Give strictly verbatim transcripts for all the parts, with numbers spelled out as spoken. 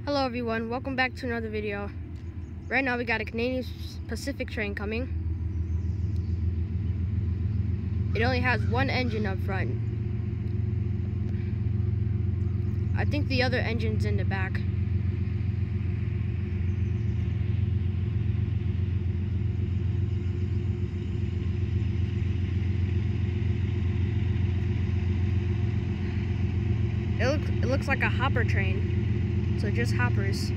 Hello everyone, welcome back to another video. Right now we got a Canadian Pacific train coming. It only has one engine up front. I think the other engine's in the back. It looks, it looks like a hopper train, so just hoppers.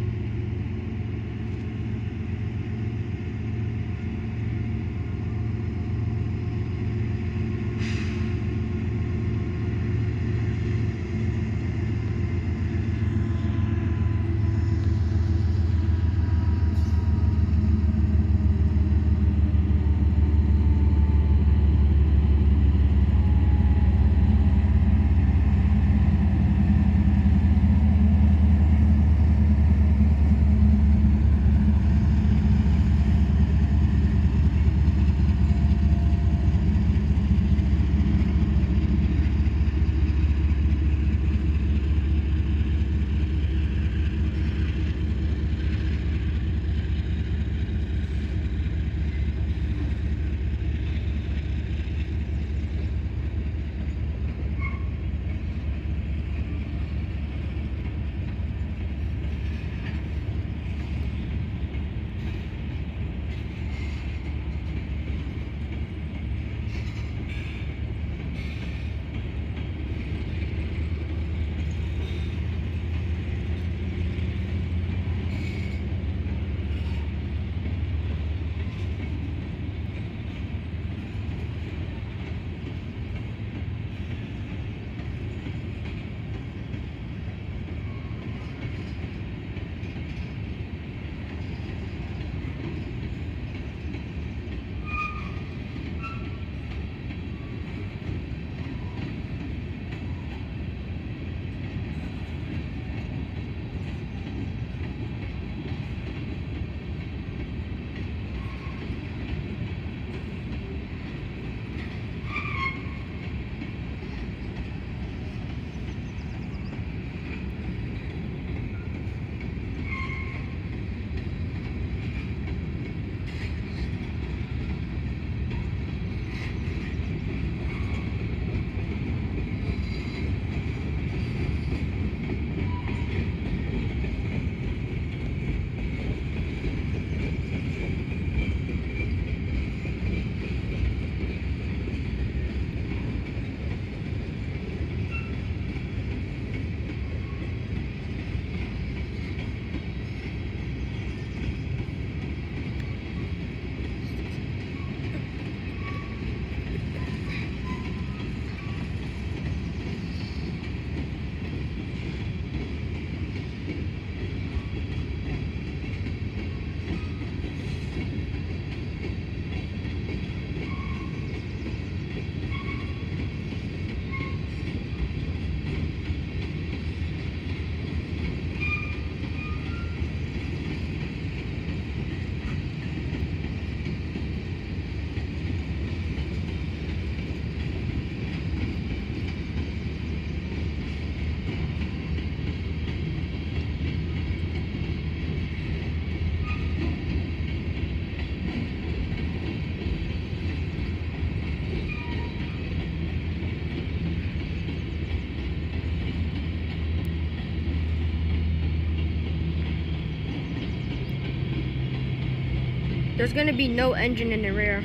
There's going to be no engine in the rear.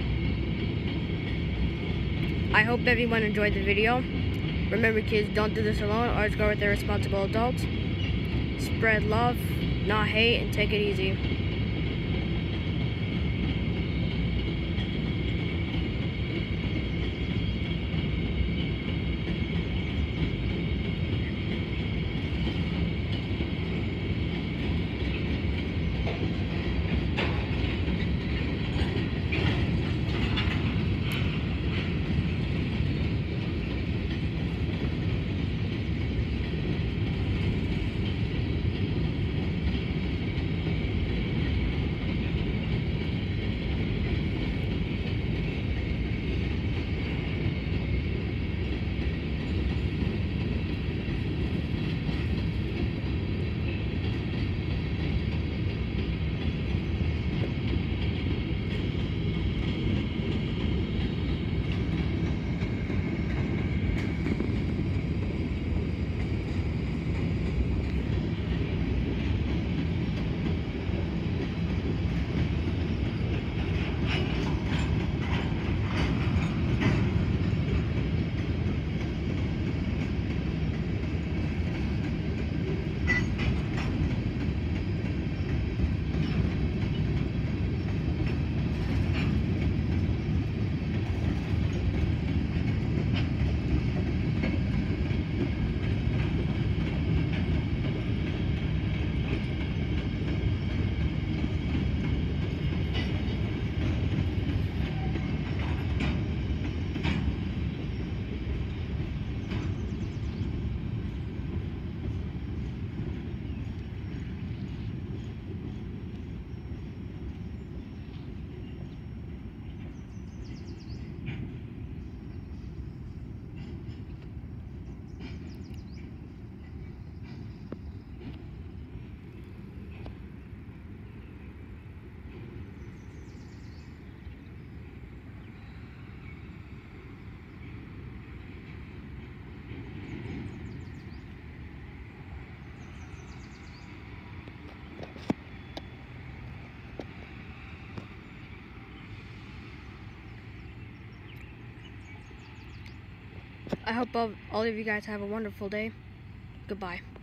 I hope everyone enjoyed the video. Remember kids, don't do this alone. Always go with the responsible adults. Spread love, not hate, and take it easy. I hope all, all of you guys have a wonderful day. Goodbye.